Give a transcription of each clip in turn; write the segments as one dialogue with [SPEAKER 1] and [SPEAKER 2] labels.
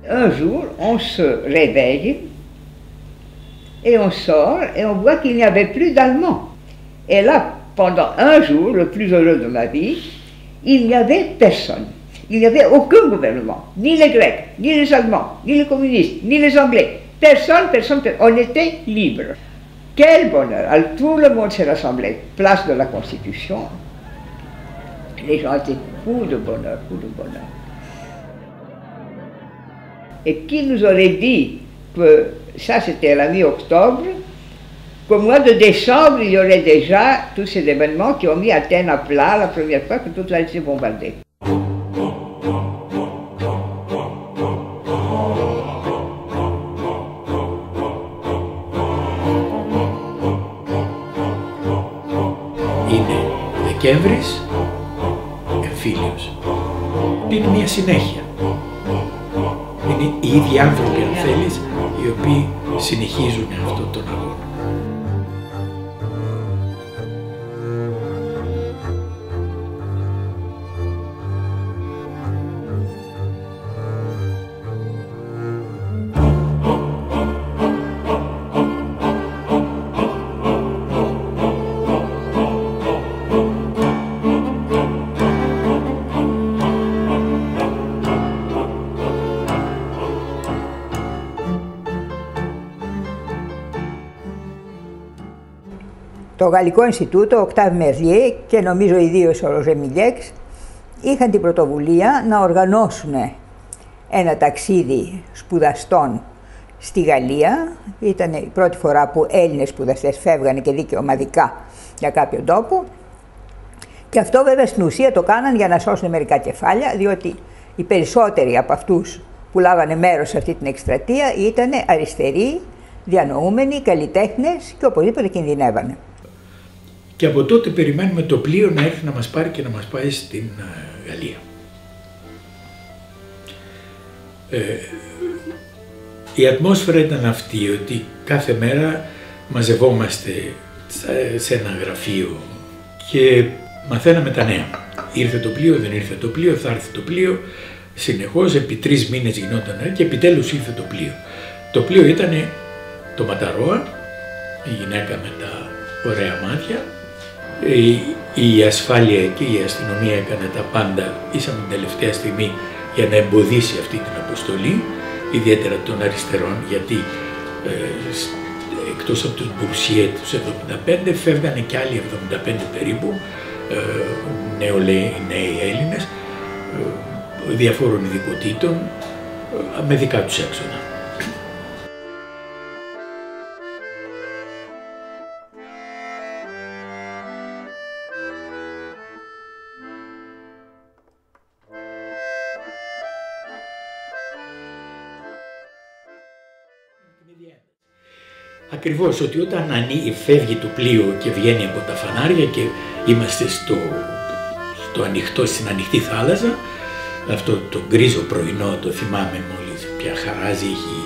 [SPEAKER 1] Un jour, on se réveille et on sort et on voit qu'il n'y avait plus d'Allemands. Et là, pendant un jour, le plus heureux de ma vie, il n'y avait personne. Il n'y avait aucun gouvernement, ni les Grecs, ni les Allemands, ni les communistes, ni les Anglais. Personne. On était libre. Quel bonheur! Alors, tout le monde s'est rassemblé, place de la Constitution. Les gens étaient fous de bonheur, fous de bonheur. Et qui nous aurait dit que ça c'était la mi-octobre, qu'au mois de décembre il y aurait déjà tous ces événements qui ont mis Athènes à plat la première fois que toute la ville s'est bombardée.
[SPEAKER 2] Είναι Δεκέμβρης, εμφύλιος. Είναι μια συνέχεια. Είναι οι ίδιοι άνθρωποι, αν θέλεις, οι οποίοι συνεχίζουν αυτόν τον αγώνα.
[SPEAKER 3] Το Γαλλικό Ινστιτούτο, ο Οκτάβ Μερλιέ και νομίζω ιδίως ο Ροζέ Μιλιέξ είχαν την πρωτοβουλία να οργανώσουν ένα ταξίδι σπουδαστών στη Γαλλία. Ήταν η πρώτη φορά που Έλληνες σπουδαστές φεύγανε και δικαιωματικά για κάποιο τόπο. Και αυτό βέβαια στην ουσία το κάναν για να σώσουν μερικά κεφάλια, διότι οι περισσότεροι από αυτούς που λάβανε μέρος σε αυτή την εκστρατεία ήταν αριστεροί, διανοούμενοι, καλλιτέχνες και οπωσδήποτε κινδυνεύανε.
[SPEAKER 2] Και από τότε περιμένουμε το πλοίο να έρθει να μας πάρει και να μας πάει στην Γαλλία. Η ατμόσφαιρα ήταν αυτή, ότι κάθε μέρα μαζευόμαστε σε ένα γραφείο και μαθαίναμε τα νέα. Ήρθε το πλοίο, δεν ήρθε το πλοίο, θα έρθει το πλοίο. Συνεχώς επί 3 μήνες γινόταν και επιτέλους ήρθε το πλοίο. Το πλοίο ήταν το Ματαρόα, η γυναίκα με τα ωραία μάτια. Η ασφάλεια και η αστυνομία έκανε τα πάντα ίσα με την τελευταία στιγμή για να εμποδίσει αυτή την αποστολή, ιδιαίτερα των αριστερών, γιατί εκτός από τους Μπουρσιέ τους 75 φεύγανε και άλλοι 75 περίπου νέοι Έλληνες διαφόρων ειδικοτήτων με δικά τους έξοδα. Ακριβώς, ότι όταν φεύγει το πλοίο και βγαίνει από τα φανάρια και είμαστε στην ανοιχτή θάλασσα, αυτό το γκρίζο πρωινό το θυμάμαι μόλις, πια χαράζει, έχει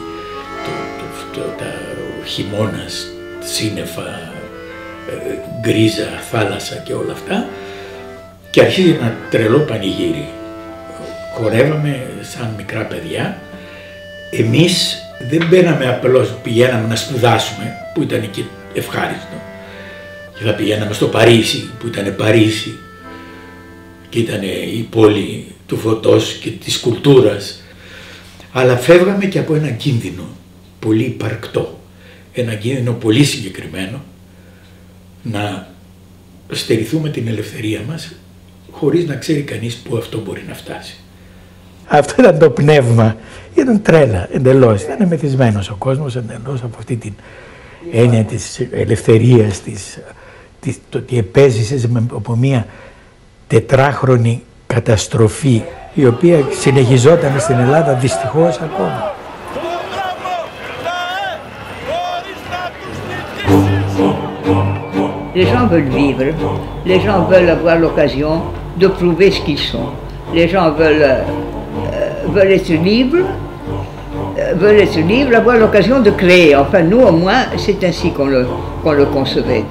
[SPEAKER 2] ο χειμώνας, σύννεφα, γκρίζα, θάλασσα και όλα αυτά, και αρχίζει ένα τρελό πανηγύρι. Χορεύαμε σαν μικρά παιδιά. Εμείς δεν μπαίναμε απλώς, πηγαίναμε να σπουδάσουμε, που ήταν και ευχάριστο, και θα πηγαίναμε στο Παρίσι, που ήταν Παρίσι και ήταν η πόλη του φωτός και της κουλτούρας, αλλά φεύγαμε και από ένα κίνδυνο πολύ υπαρκτό, ένα κίνδυνο πολύ συγκεκριμένο, να στερηθούμε την ελευθερία μας χωρίς να ξέρει κανείς πού αυτό μπορεί να φτάσει.
[SPEAKER 4] Αυτό ήταν το πνεύμα. Ήταν τρέλα εντελώς. Ήταν μεθυσμένος ο κόσμος εντελώς από αυτή την έννοια της ελευθερίας, το ότι επέζησες από μια τετράχρονη καταστροφή, η οποία συνεχιζόταν στην Ελλάδα δυστυχώς ακόμα.
[SPEAKER 1] Les gens veulent vivre, les gens veulent avoir l'occasion de prouver ce qu'ils sont. Les gens veulent être libres, avoir l'occasion de créer. Enfin, nous, au moins, c'est ainsi qu'on le concevait.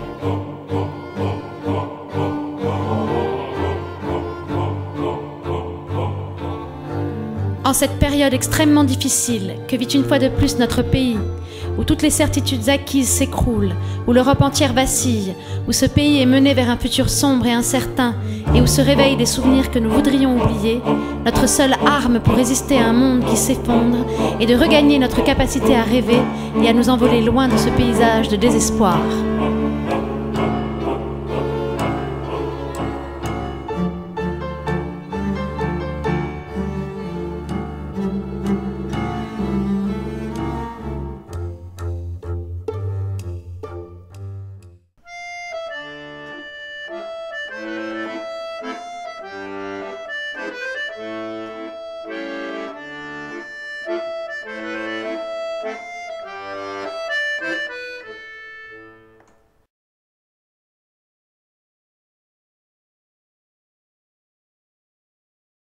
[SPEAKER 5] En cette période extrêmement difficile que vit une fois de plus notre pays, où toutes les certitudes acquises s'écroulent, où l'Europe entière vacille, où ce pays est mené vers un futur sombre et incertain, et où se réveillent des souvenirs que nous voudrions oublier, notre seule arme pour résister à un monde qui s'effondre est de regagner notre capacité à rêver et à nous envoler loin de ce paysage de désespoir.